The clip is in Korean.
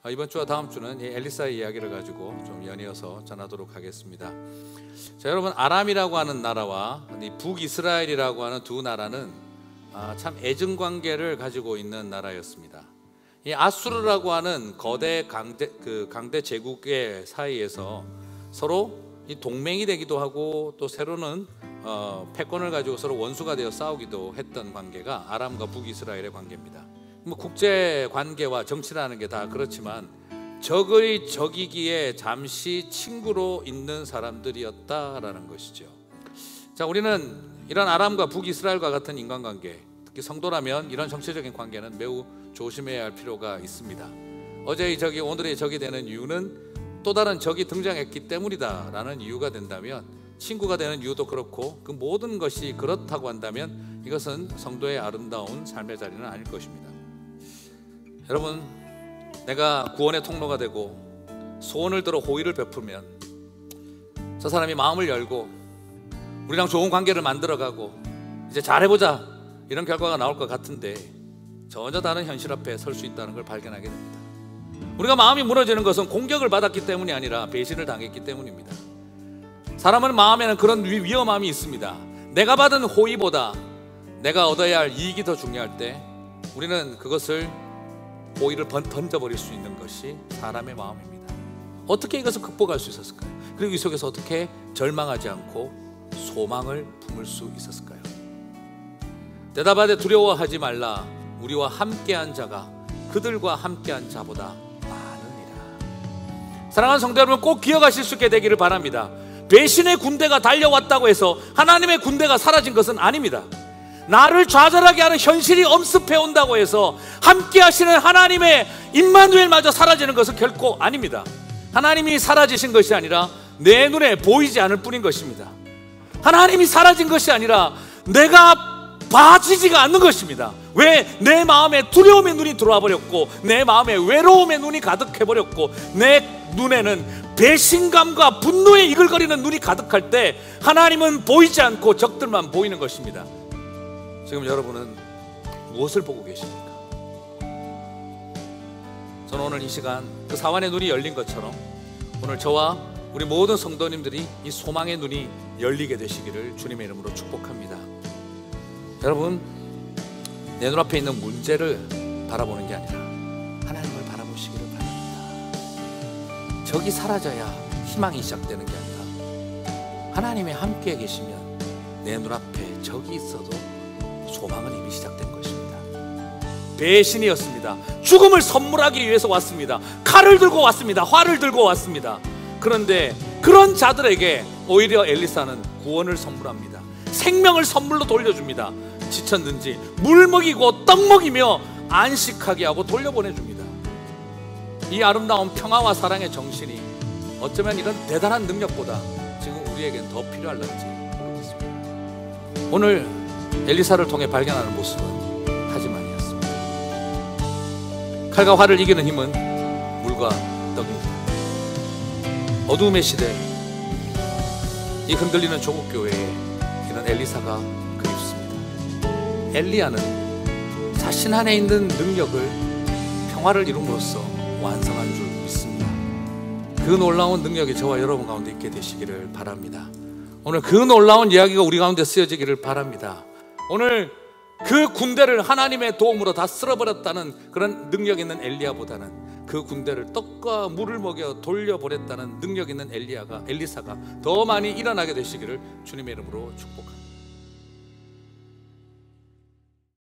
이번 주와 다음 주는 이 엘리사의 이야기를 가지고 좀 연이어서 전하도록 하겠습니다. 자, 여러분, 아람이라고 하는 나라와 이 북이스라엘이라고 하는 두 나라는 참 애증 관계를 가지고 있는 나라였습니다. 이 아수르라고 하는 거대 강대 제국의 사이에서 서로 이 동맹이 되기도 하고, 또 새로는 패권을 가지고 서로 원수가 되어 싸우기도 했던 관계가 아람과 북이스라엘의 관계입니다. 뭐 국제 관계와 정치라는 게 다 그렇지만 적의 적이기에 잠시 친구로 있는 사람들이었다라는 것이죠. 자, 우리는 이런 아람과 북이스라엘과 같은 인간관계, 특히 성도라면 이런 정치적인 관계는 매우 조심해야 할 필요가 있습니다. 어제의 적이 오늘의 적이 되는 이유는 또 다른 적이 등장했기 때문이다라는 이유가 된다면, 친구가 되는 이유도 그렇고, 그 모든 것이 그렇다고 한다면 이것은 성도의 아름다운 삶의 자리는 아닐 것입니다. 여러분, 내가 구원의 통로가 되고 소원을 들어 호의를 베풀면 저 사람이 마음을 열고 우리랑 좋은 관계를 만들어가고 이제 잘해보자, 이런 결과가 나올 것 같은데 전혀 다른 현실 앞에 설 수 있다는 걸 발견하게 됩니다. 우리가 마음이 무너지는 것은 공격을 받았기 때문이 아니라 배신을 당했기 때문입니다. 사람은 마음에는 그런 위험함이 있습니다. 내가 받은 호의보다 내가 얻어야 할 이익이 더 중요할 때 우리는 그것을 호의를 던져버릴 수 있는 것이 사람의 마음입니다. 어떻게 이것을 극복할 수 있었을까요? 그리고 이 속에서 어떻게 절망하지 않고 소망을 품을 수 있었을까요? 대답하되 두려워하지 말라. 우리와 함께한 자가 그들과 함께한 자보다 많으니라. 사랑하는 성도 여러분, 꼭 기억하실 수 있게 되기를 바랍니다. 배신의 군대가 달려왔다고 해서 하나님의 군대가 사라진 것은 아닙니다. 나를 좌절하게 하는 현실이 엄습해 온다고 해서 함께 하시는 하나님의 임마누엘마저 사라지는 것은 결코 아닙니다. 하나님이 사라지신 것이 아니라 내 눈에 보이지 않을 뿐인 것입니다. 하나님이 사라진 것이 아니라 내가 봐지지가 않는 것입니다. 왜? 내 마음에 두려움의 눈이 들어와 버렸고, 내 마음에 외로움의 눈이 가득해 버렸고, 내 눈에는 배신감과 분노에 이글거리는 눈이 가득할 때 하나님은 보이지 않고 적들만 보이는 것입니다. 지금 여러분은 무엇을 보고 계십니까? 저는 오늘 이 시간 그 사환의 눈이 열린 것처럼 오늘 저와 우리 모든 성도님들이 이 소망의 눈이 열리게 되시기를 주님의 이름으로 축복합니다. 여러분, 내 눈앞에 있는 문제를 바라보는 게 아니라 하나님을 바라보시기를 바랍니다. 적이 사라져야 희망이 시작되는 게 아니라 하나님이 함께 계시면 내 눈앞에 적이 있어도 소망은 이미 시작된 것입니다. 배신이었습니다. 죽음을 선물하기 위해서 왔습니다. 칼을 들고 왔습니다. 활을 들고 왔습니다. 그런데 그런 자들에게 오히려 엘리사는 구원을 선물합니다. 생명을 선물로 돌려줍니다. 지쳤는지 물 먹이고 떡 먹이며 안식하게 하고 돌려보내줍니다. 이 아름다운 평화와 사랑의 정신이 어쩌면 이런 대단한 능력보다 지금 우리에겐 더 필요할런지 모르겠습니다. 오늘 엘리사를 통해 발견하는 모습은 하지만이었습니다. 칼과 활을 이기는 힘은 물과 떡입니다. 어두움의 시대, 이 흔들리는 조국 교회에 이런 엘리사가 그립습니다. 엘리야는 자신 안에 있는 능력을 평화를 이룸으로써 완성한 줄 믿습니다. 그 놀라운 능력이 저와 여러분 가운데 있게 되시기를 바랍니다. 오늘 그 놀라운 이야기가 우리 가운데 쓰여지기를 바랍니다. 오늘 그 군대를 하나님의 도움으로 다 쓸어버렸다는 그런 능력 있는 엘리야보다는 그 군대를 떡과 물을 먹여 돌려보냈다는 능력 있는 엘리사가 더 많이 일어나게 되시기를 주님의 이름으로 축복합니다.